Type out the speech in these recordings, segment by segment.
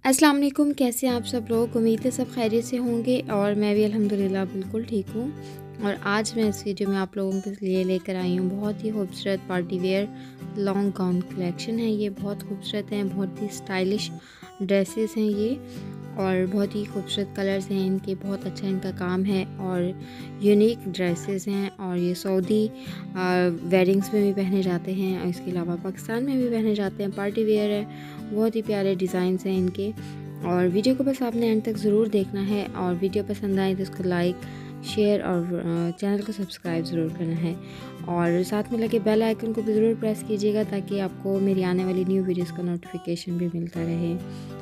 अस्सलाम वालेकुम, कैसे हैं आप सब लोग। उम्मीद है सब खैरियत से होंगे और मैं भी अल्हम्दुलिल्लाह बिल्कुल ठीक हूँ। और आज मैं इस वीडियो में आप लोगों के लिए लेकर आई हूँ बहुत ही खूबसूरत party wear long gown collection है। ये बहुत खूबसूरत हैं, बहुत ही स्टाइलिश ड्रेसेस हैं ये, और बहुत ही खूबसूरत कलर्स हैं इनके, बहुत अच्छा इनका काम है और यूनिक ड्रेसेस हैं। और ये सऊदी वेडिंग्स में भी पहने जाते हैं और इसके अलावा पाकिस्तान में भी पहने जाते हैं। पार्टी वेयर है, बहुत ही प्यारे डिज़ाइंस हैं इनके। और वीडियो को बस आपने एंड तक ज़रूर देखना है और वीडियो पसंद आए तो उसको लाइक शेयर और चैनल को सब्सक्राइब ज़रूर करना है। और साथ में लगे बेल आइकन को भी ज़रूर प्रेस कीजिएगा ताकि आपको मेरी आने वाली न्यू वीडियोस का नोटिफिकेशन भी मिलता रहे।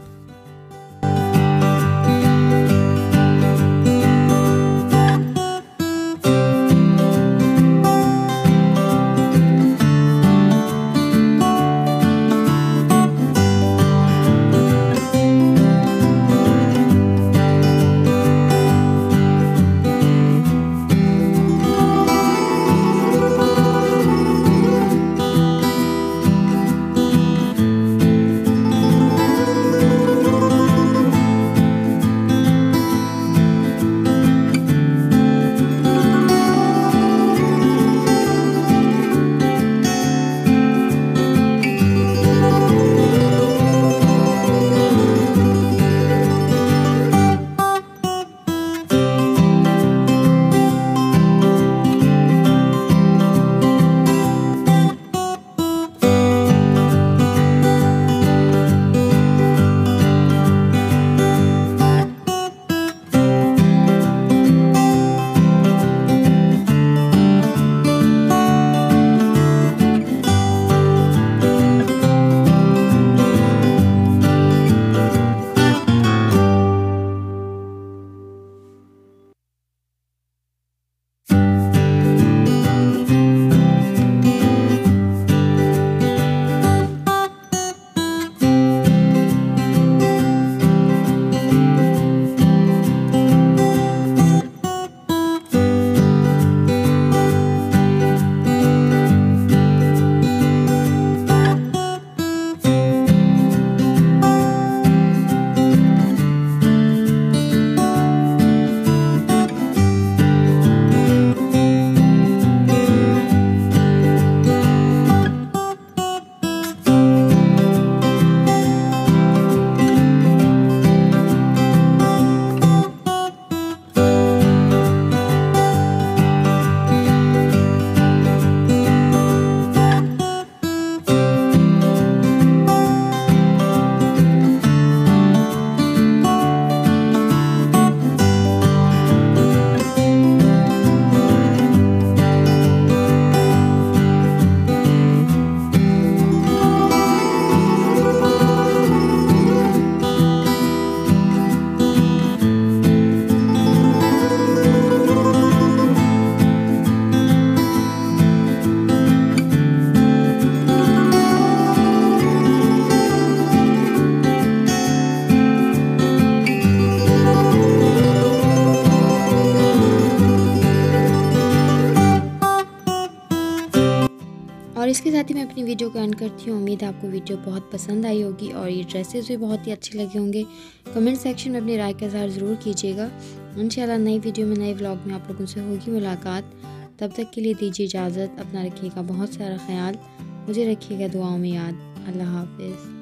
और इसके साथ ही मैं अपनी वीडियो को एंड करती हूँ। उम्मीद है आपको वीडियो बहुत पसंद आई होगी और ये ड्रेसेस भी बहुत ही अच्छे लगे होंगे। कमेंट सेक्शन में अपनी राय का इज़हार ज़रूर कीजिएगा। इंशाल्लाह नई वीडियो में, नए व्लॉग में आप लोगों से होगी मुलाकात। तब तक के लिए दीजिए इजाज़त। अपना रखिएगा बहुत सारा ख्याल, मुझे रखिएगा दुआओं में याद। अल्लाह हाफिज़।